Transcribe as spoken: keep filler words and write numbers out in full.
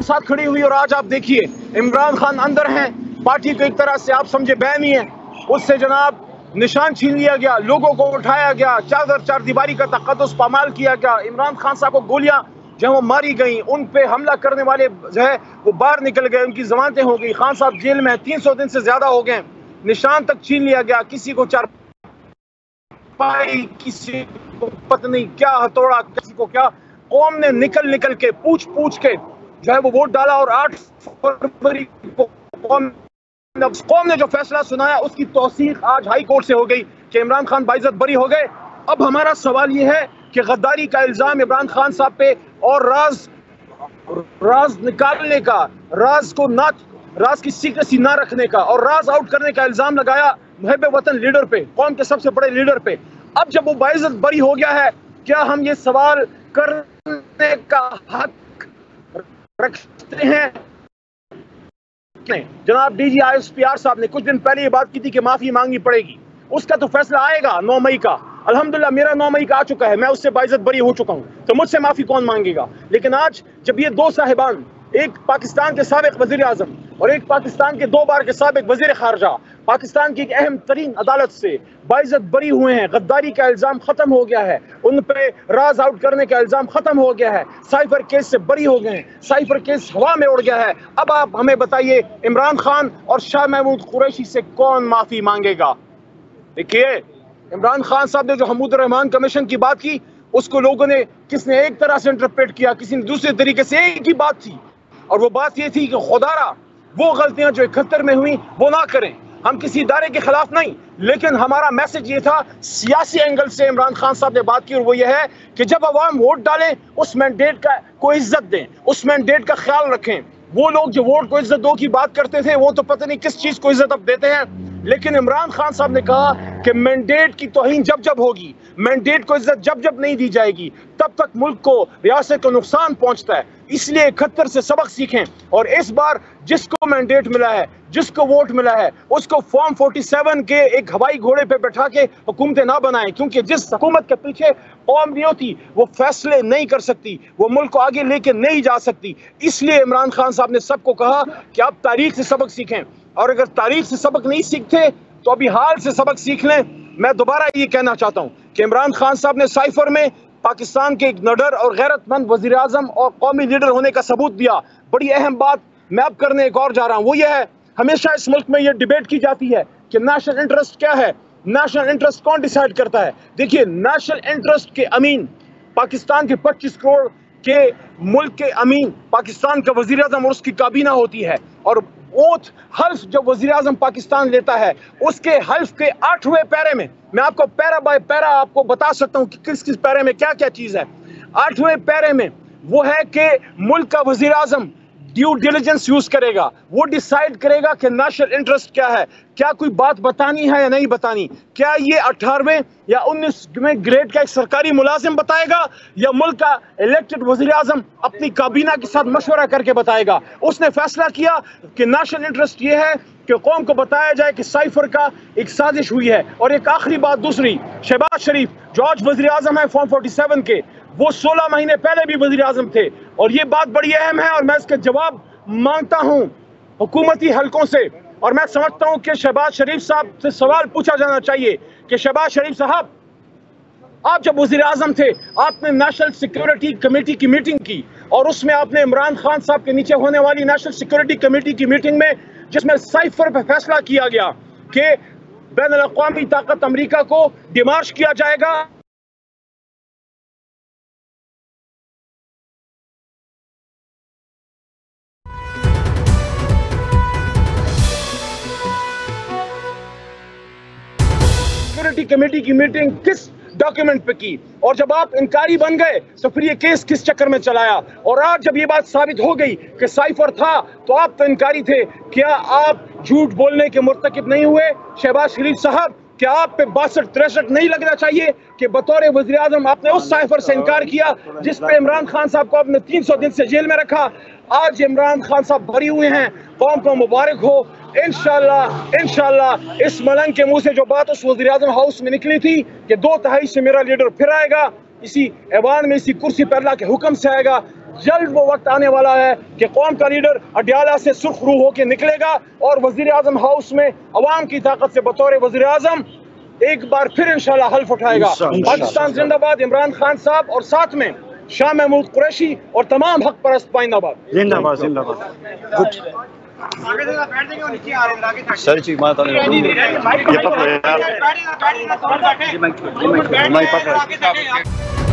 कौम साथ खड़ी हुई। और आज आप देखिए इमरान खान अंदर हैं, पार्टी को एक तरह से आप समझे बैन ही है, उससे जनाब निशान छीन लिया गया, लोगों को उठाया गया, चादर चार दीवारी का तक़द्दुस पामाल किया गया। इमरान खान साहब को गोलियां जो वो मारी गई, उन पे हमला करने वाले जो है वो बाहर निकल गए, उनकी जमानतें हो गई। खान साहब जेल में तीन सौ दिन से ज्यादा हो गए, निशान तक छीन लिया गया, किसी को चार पाई, किसी को पत्नी, क्या हथौड़ा, किसी को क्या। कौम ने निकल निकल के पूछ पूछ के जो है वो वोट डाला और आठ फरवरी को कौम कौम ने जो फैसला सुनाया उसकी तौसीक आज हाई कोर्ट से हो गई कि इमरान खान बाइज्जत बरी हो गए। अब हमारा सवाल ये है कि गद्दारी का इल्जाम इमरान खान साहब पे और राज राज निकालने का, राज को ना राज की सीक्रेसी ना रखने का और राज आउट करने का इल्जाम लगाया मुहब्बे वतन लीडर पे, कौम के सबसे बड़े लीडर पे। अब जब वो बाइज्जत बरी हो गया है, क्या हम ये सवाल करने का हक रखते हैं? जनाब D G I S P R साहब ने कुछ दिन पहले ये बात की थी कि माफी मांगनी पड़ेगी, उसका तो फैसला आएगा नौ मई का। अल्हम्दुलिल्लाह मेरा नौ मई का आ चुका है, मैं उससे बाइज्जत बरी हो चुका हूं, तो मुझसे माफी कौन मांगेगा। लेकिन आज जब ये दो साहिबान, एक पाकिस्तान के साबिक वजीर आजम और एक पाकिस्तान के दो बार के साबिक वजीर खारजा, पाकिस्तान की एक अहम तरीन अदालत से बाइज्जत बरी हुए हैं, गद्दारी का इल्जाम खत्म हो गया है, उन पे राज आउट करने का इल्जाम खत्म हो गया है, साइफर केस से बरी हो गए हैं, साइफर केस हवा में उड़ गया है। अब आप हमें बताइए इमरान खान और शाह महमूद कुरैशी से कौन माफी मांगेगा? देखिए इमरान खान साहब ने जो हमीद रहमान कमीशन की बात की, उसको लोगों ने किसने एक तरह से इंटरप्रेट किया, किसी ने दूसरे तरीके से। एक ही बात थी और वो बात ये थी कि खुदारा वो गलतियां जो इकहत्तर में हुई वो ना करें। हम किसी इदारे के खिलाफ नहीं, लेकिन हमारा मैसेज ये था, सियासी एंगल से इमरान खान साहब ने बात की, और वो ये है कि जब अवाम वोट डालें उस मैंडेट का को इज्जत दें, उस मैंडेट का ख्याल रखें। वो लोग जो वोट को इज्जत दो की बात करते थे, वो तो पता नहीं किस चीज को इज्जत अब देते हैं। लेकिन इमरान खान साहब ने कहा कि मैंडेट की तौहीन जब जब होगी, मैंडेट को इज्जत जब जब नहीं दी जाएगी, तब तक मुल्क को, रियासत को नुकसान पहुंचता है। इसलिए इकहत्तर से सबक सीखें और इस बार जिसको मैंडेट मिला है, जिसको वोट मिला है, उसको फॉर्म सैंतालीस के एक हवाई घोड़े पे बैठा के हुकूमतें ना बनाएं, क्योंकि जिस हुकूमत के पीछे कौम नहीं होती वो फैसले नहीं कर सकती, वो मुल्क को आगे लेके नहीं जा सकती। इसलिए इमरान खान साहब ने सबको कहा कि आप तारीख से सबक सीखें, और अगर तारीख से सबक नहीं सीखते तो अभी हाल से सबक सीख लें। मैं दोबारा ये कहना चाहता हूँ कि इमरान खान साहब ने साइफर में पाकिस्तान के एक निडर और गैरतमंद वजीर आजम और कौमी लीडर होने का सबूत दिया। बड़ी अहम बात मैं अब करने एक और जा रहा हूँ, वो ये है, हमेशा इस मुल्क में ये डिबेट की जाती है कि नेशनल इंटरेस्ट क्या है, नेशनल इंटरेस्ट कौन डिसाइड करता है। देखिए जनाब इंटरेस्ट के अमीन, पाकिस्तान के पच्चीस करोड़ के मुल्क के अमीन, पाकिस्तान का वजीर आजम और उसकी काबीना होती है, और ओथ हल्फ जब वजीर आजम पाकिस्तान लेता है, उसके हल्फ के आठवें पैरे में, मैं आपको पैरा बाय पैरा आपको बता सकता हूं कि किस किस पैरे में क्या क्या चीज है। आठवें पैरे में वो है कि मुल्क का वजीर आजम ड्यू डिलिजेंस यूज करेगा, वो डिसाइड करेगा कि नेशनल इंटरेस्ट क्या है, क्या कोई बात बतानी है या नहीं बतानी, क्या ये अठारहवें या उन्नीसवें ग्रेड का एक सरकारी मुलाजिम बताएगा या मुल्क का इलेक्टेड वजीर आजम अपनी काबीना के साथ मशवरा करके बताएगा। उसने फैसला किया कि नेशनल इंटरेस्ट ये है कि कौम को बताया जाए कि साइफर का एक साजिश हुई है। और एक आखिरी बात दूसरी, शहबाज शरीफ जो आज वजीर आजम है फॉर्म सैंतालीस के, वो सोलह महीने पहले भी वजीर आजम थे, और ये बात बड़ी अहम है और मैं इसका जवाब मांगता हूं हुकूमती हलकों से। और मैं समझता हूं कि शहबाज शरीफ साहब से सवाल पूछा जाना चाहिए कि शहबाज शरीफ साहब, आप जब वजीर आजम थे, आपने नेशनल सिक्योरिटी कमेटी की मीटिंग की, और उसमें आपने इमरान खान साहब के नीचे होने वाली नेशनल सिक्योरिटी कमेटी की मीटिंग में, जिसमें साइफर पर फैसला किया गया कि बैन अल-अक़वामी ताकत अमरीका को डिमार्श किया जाएगा, सिक्योरिटी कमेटी की मीटिंग किस डॉक्यूमेंट पे की, और जब आप इनकारी बन गए तो फिर ये केस किस चक्कर में चलाया। और आज जब ये बात साबित हो गई कि साइफर था तो आप तो इनकारी थे, क्या आप झूठ बोलने के मुर्तकिब नहीं हुए? शहबाज शरीफ साहब, क्या आप पे बासठ तिरसठ नहीं लगना चाहिए कि बतौर वज़ीर आज़म आपने उस साइफर से इनकार किया जिस पे इमरान खान साहब को आपने तीन सौ दिन से जेल में रखा? आज इमरान खान साहब भरी हुए हैं, कौम को मुबारक हो। इंशाल्लाह इंशाल्लाह इस मलंग के मुंह से जो बात उस वज़ीर आज़म हाउस में निकली थी कि दो तिहाई से मेरा लीडर फिर आएगा, इसी ऐवान में इसी कुर्सी पर अल्लाह के हुक्म से आएगा, जल्द वो वक्त आने वाला है कि कौम का लीडर अडयाला से सुर्ख रूह होकर निकलेगा और वजीर आजम हाउस में अवाम की ताकत से बतौर वजीर आजम एक बार फिर इंशाल्लाह हल्फ उठाएगा। पाकिस्तान जिंदाबाद, इमरान खान साहब और साथ में शाह महमूद कुरैशी और तमाम हक परस्त पाइंदाबाद जिंदाबाद जिंदाबाद। सर जी माता ये पकड़ो यार, ये माइक पकड़ो।